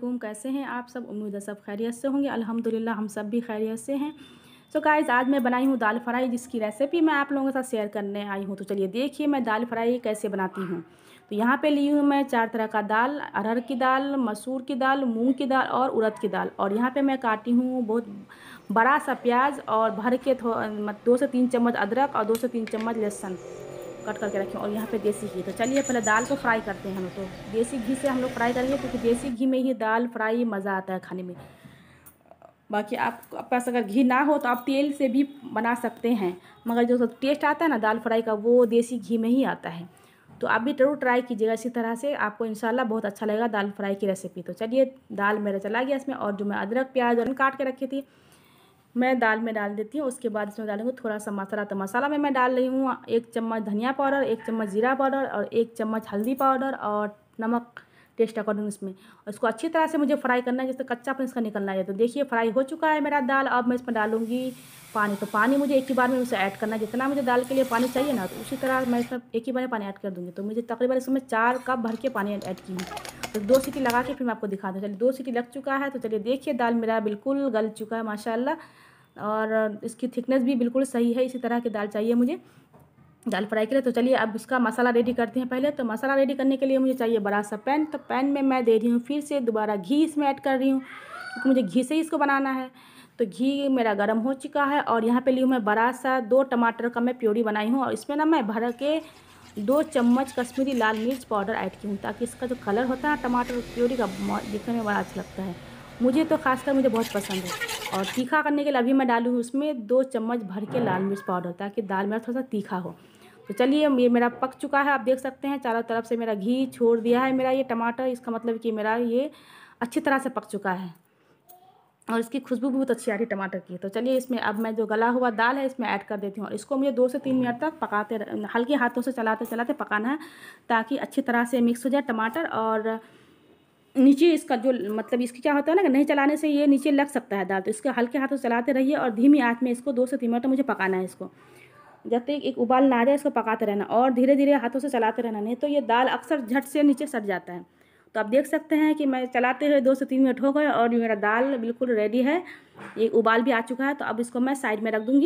वालेकुम, कैसे हैं आप सब। उम्मीद है सब खैरियत से होंगे। अल्हम्दुलिल्लाह हम सब भी खैरियत से हैं। सो गाइस, आज मैं बनाई हूँ दाल फ्राई, जिसकी रेसिपी मैं आप लोगों के साथ शेयर करने आई हूँ। तो चलिए देखिए मैं दाल फ्राई कैसे बनाती हूँ। तो यहाँ पे ली हूँ मैं 4 तरह का दाल, अरहर की दाल, मसूर की दाल, मूंग की दाल और उड़द की दाल। और यहाँ पे मैं काटी हूँ बहुत बड़ा सा प्याज और भर के 2 से 3 चम्मच अदरक और 2 से 3 चम्मच लहसुन कट करके रखें। और यहाँ पे देसी घी। तो चलिए पहले दाल को फ्राई करते हैं हम लोग। तो देसी घी से हम लोग फ्राई करेंगे, क्योंकि देसी घी में ही दाल फ्राई मज़ा आता है खाने में। बाकी आपके पास अगर घी ना हो तो आप तेल से भी बना सकते हैं, मगर जो टेस्ट आता है ना दाल फ्राई का, वो देसी घी में ही आता है। तो आप भी ज़रूर ट्राई कीजिएगा इसी तरह से, आपको इंशाल्लाह बहुत अच्छा लगेगा दाल फ्राई की रेसिपी। तो चलिए दाल मेरा चला गया इसमें, और जो मैं अदरक प्याज और काट के रखी थी मैं दाल में डाल देती हूँ। उसके बाद इसमें डालूंगी थोड़ा सा मसाला। तो मसाला में मैं डाल रही हूँ 1 चम्मच धनिया पाउडर, 1 चम्मच जीरा पाउडर और 1 चम्मच हल्दी पाउडर और नमक टेस्ट अकॉर्डिंग इसमें। और इसको अच्छी तरह से मुझे फ्राई करना है, जैसे कच्चापन इसका निकलना है। तो देखिए फ्राई हो चुका है मेरा दाल। अब मैं इसमें डालूंगी पानी। तो पानी मुझे एक ही बार में उसे ऐड करना है, जितना मुझे दाल के लिए पानी चाहिए ना, तो उसी तरह मैं इसमें एक ही बार में पानी ऐड कर दूँगी। तो मुझे तकरीबन इसमें 4 कप भर के पानी ऐड की हूँ। तो 2 सीटी लगा के फिर मैं आपको दिखा दूँ। चलिए 2 सीटी लग चुका है। तो चलिए देखिए दाल मेरा बिल्कुल गल चुका है माशाल्लाह, और इसकी थिकनेस भी बिल्कुल सही है। इसी तरह की दाल चाहिए मुझे दाल फ्राई के लिए। तो चलिए अब इसका मसाला रेडी करते हैं पहले। तो मसाला रेडी करने के लिए मुझे चाहिए बड़ा सा पैन। तो पैन में मैं दे रही हूँ फिर से दोबारा घी इसमें ऐड कर रही हूँ, क्योंकि मुझे घी से ही इसको बनाना है। तो घी मेरा गर्म हो चुका है, और यहाँ पे ली हूँ मैं बड़ा सा 2 टमाटर का मैं प्योरी बनाई हूँ। और इसमें ना मैं भर के 2 चम्मच कश्मीरी लाल मिर्च पाउडर ऐड की हूँ, ताकि इसका जो कलर होता है टमाटर प्योरी का दिखने में बड़ा अच्छा लगता है। मुझे तो खासकर मुझे बहुत पसंद है। और तीखा करने के लिए अभी मैं डालूँ उसमें 2 चम्मच भर के लाल मिर्च पाउडर, ताकि दाल मेरा थोड़ा सा तीखा हो। तो चलिए ये मेरा पक चुका है। आप देख सकते हैं चारों तरफ से मेरा घी छोड़ दिया है मेरा ये टमाटर। इसका मतलब कि मेरा ये अच्छी तरह से पक चुका है, और इसकी खुशबू बहुत अच्छी आ रही टमाटर की। तो चलिए इसमें अब मैं जो गला हुआ दाल है इसमें ऐड कर देती हूँ, और इसको मुझे 2 से 3 मिनट तक पकाते हल्के हाथों से चलाते चलाते पकाना है, ताकि अच्छी तरह से मिक्स हो जाए टमाटर। और नीचे इसका जो मतलब इसकी क्या होता है ना कि नहीं चलाने से ये नीचे लग सकता है दाल। तो इसको हल्के हाथों से चलाते रहिए, और धीमी आंच में इसको 2 से 3 मिनट मुझे पकाना है। इसको जब तक एक उबाल ना आ जाए इसको पकाते रहना, और धीरे धीरे हाथों से चलाते रहना, नहीं तो ये दाल अक्सर झट से नीचे सट जाता है। तो आप देख सकते हैं कि मैं चलाते हुए 2 से 3 मिनट हो गए, और मेरा दाल बिल्कुल रेडी है। एक उबाल भी आ चुका है। तो अब इसको मैं साइड में रख दूँगी,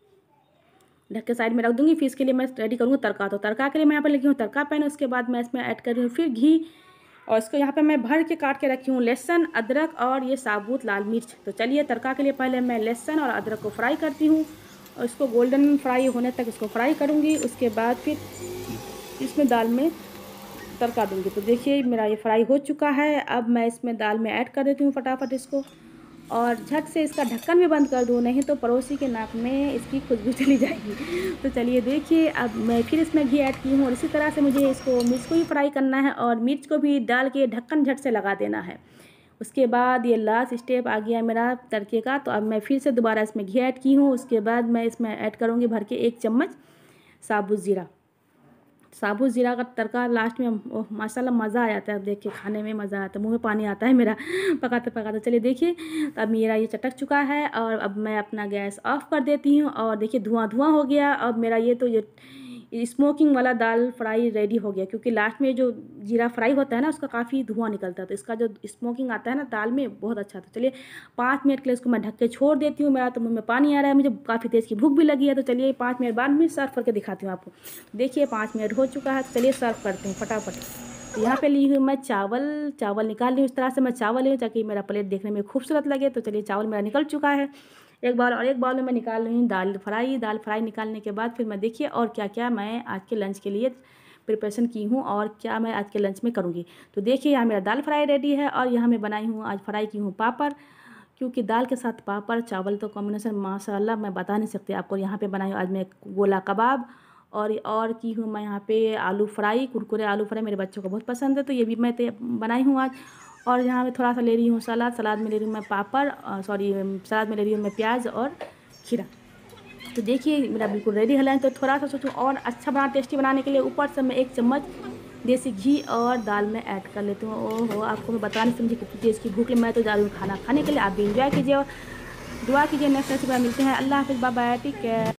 ढक के साइड में रख दूँगी। फिर इसके लिए मैं रेडी करूँगी तड़का। तो तड़का के लिए मैं यहाँ पर लगी हूँ तड़का पैन। उसके बाद मैं इसमें ऐड कर रही हूँ फिर घी, और इसको यहाँ पे मैं भर के काट के रखी हूँ लहसुन, अदरक और ये साबुत लाल मिर्च। तो चलिए तड़का के लिए पहले मैं लहसुन और अदरक को फ्राई करती हूँ, और इसको गोल्डन फ्राई होने तक इसको फ्राई करूँगी। उसके बाद फिर इसमें दाल में तड़का दूँगी। तो देखिए मेरा ये फ्राई हो चुका है। अब मैं इसमें दाल में ऐड कर देती हूँ फटाफट इसको, और झट से इसका ढक्कन भी बंद कर दूँ, नहीं तो पड़ोसी के नाक में इसकी खुशबू चली जाएगी। तो चलिए देखिए अब मैं फिर इसमें घी ऐड की हूँ, और इसी तरह से मुझे इसको मिर्च को भी फ्राई करना है, और मिर्च को भी डाल के ढक्कन झट से लगा देना है। उसके बाद ये लास्ट स्टेप आ गया मेरा तड़के का। तो अब मैं फिर से दोबारा इसमें घी ऐड की हूँ। उसके बाद मैं इसमें ऐड करूँगी भर के 1 चम्मच साबुत ज़ीरा। साबुत ज़ीरा का तड़का लास्ट में माशाल्लाह मज़ा आ जाता है, देख के खाने में मज़ा आता है, मुंह में पानी आता है मेरा पकाते पकाते। चलिए देखिए तो अब मेरा ये चटक चुका है, और अब मैं अपना गैस ऑफ कर देती हूँ। और देखिए धुआं धुआं हो गया। अब मेरा ये तो ये स्मोकिंग वाला दाल फ्राई रेडी हो गया, क्योंकि लास्ट में जो जीरा फ्राई होता है ना उसका काफ़ी धुआं निकलता है। तो इसका जो स्मोकिंग आता है ना दाल में बहुत अच्छा था। चलिए 5 मिनट के लिए इसको मैं ढक के छोड़ देती हूँ। मेरा तो मुंह में पानी आ रहा है, मुझे काफ़ी तेज़ की भूख भी लगी है। तो चलिए 5 मिनट बाद में सर्व करके दिखाती हूँ आपको। देखिए 5 मिनट हो चुका है। चलिए सर्व करते हैं फटाफट। तो यहाँ पे ली हुई मैं चावल निकाल ली हूँ। इस तरह से मैं चावल ली हूँ ताकि मेरा प्लेट देखने में खूबसूरत लगे। तो चलिए चावल मेरा निकल चुका है एक बार, और एक बाउल में मैं निकाल रही हूँ दाल फ्राई निकालने के बाद फिर मैं देखिए और क्या क्या मैं आज के लंच के लिए प्रिपरेशन की हूँ, और क्या मैं आज के लंच में करूँगी। तो देखिए यहाँ मेरा दाल फ्राई रेडी है, और यहाँ मैं बनाई हूँ आज फ्राई की हूँ पापड़, क्योंकि दाल के साथ पापड़ चावल तो कॉम्बिनेशन माशाल्लाह मैं बता नहीं सकती आपको। यहाँ पे बनाई हूँ आज मैं गोला कबाब, और की हूँ मैं यहाँ पे आलू फ्राई, कुरकुरे आलू फ्राई मेरे बच्चों को बहुत पसंद है, तो ये भी मैं बनाई हूँ आज। और यहाँ मैं थोड़ा सा ले रही हूँ सलाद में ले रही हूँ मैं सलाद में ले रही हूँ मैं प्याज और खीरा। तो देखिए मेरा बिल्कुल रेडी है लंच। तो थोड़ा सा सोचूं और अच्छा टेस्टी बनाने के लिए ऊपर से मैं 1 चम्मच देसी घी और दाल में ऐड कर लेती हूँ। ओहो आपको मैं बता नहीं समझी कितनी तेज़ की भूख। मैं तो जा रही हूँ खाना खाने के लिए। आप भी इंजॉय कीजिए और दुआ कीजिए। नेक्स्ट रेसिपी में मिलते हैं। अल्लाह हाफिज़, बाय बाय, टेक केयर।